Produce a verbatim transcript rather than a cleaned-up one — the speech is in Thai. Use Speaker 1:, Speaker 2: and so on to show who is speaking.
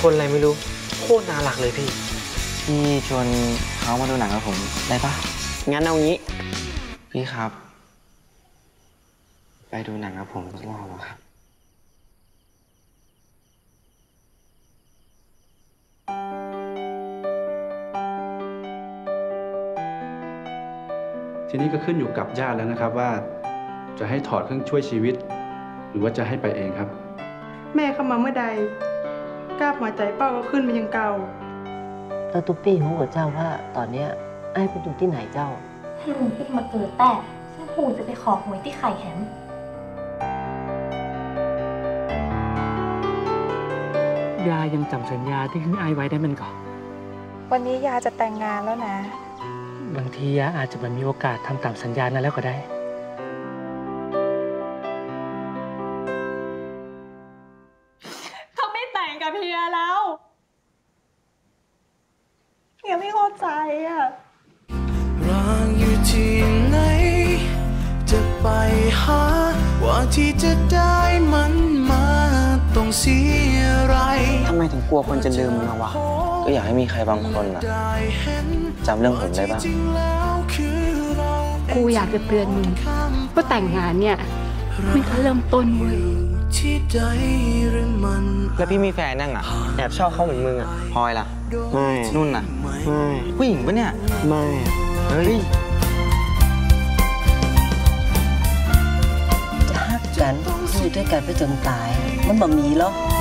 Speaker 1: คนอะไรไม่รู้โคตรน่ารักเลยพี่พี่ชวนเขามาดูหนังกับผมได้ปะงั้นเอางี้พี่ครับไปดูหนังกับผมสักรอบครับ
Speaker 2: ทีนี้ก็ขึ้นอยู่กับญาติแล้วนะครับว่าจะให้ถอดเครื่องช่วยชีวิตหรือว่าจะให้ไปเองครับ
Speaker 3: แม่เข้ามาเมื่อใดกล้าหัวใจเป้าก็ขึ้นมายังเก่า
Speaker 4: แล้วตุ๊กปี้หูกับเจ้าว่าตอนเนี้ยไอ้ไปดูที่ไหนเจ้า
Speaker 5: หนูปิดมาเกิดแต่ซึ่งหูจะไปขอหวยที่ไข่แหม
Speaker 6: ยายังจำสัญญาที่ขึ้นไอไว้ได้มันก่อน
Speaker 7: วันนี้ยาจะแต่งงานแล้วนะ
Speaker 6: บางทียาอาจจะไม่มีโอกาสทำตามสัญญานั้นแล้วก็ได้
Speaker 3: เขาไม่แต่งกับเฮียแล้วเฮียไม่เข้าใจอ่ะ
Speaker 8: ร่างอยู่ที่ไหนจะไปหาว่าที่จะได้มันมาต้องเสียอะไร
Speaker 1: ทำไมถึงกลัวคนจะลืมเราวะก็อยากให้มีใครบางคนนะจำเรื่องผมได้บ้าง
Speaker 9: กูอยากจะเตือนมึงว่าแต่งงานเนี่ยไม่ก็เริ่มต้นเว้ย
Speaker 1: แล้วพี่มีแฟนนั่งอ่ะแอบชอบเขาเหมือนมึงอ่ะพลอยล่ะไม่นุ่นน่ะไม่ผู้หญิงปะเนี่ยไม่เฮ้ย
Speaker 4: จะฮักกันอยู่ด้วยกันไปจนตายมันบ่มีหรอก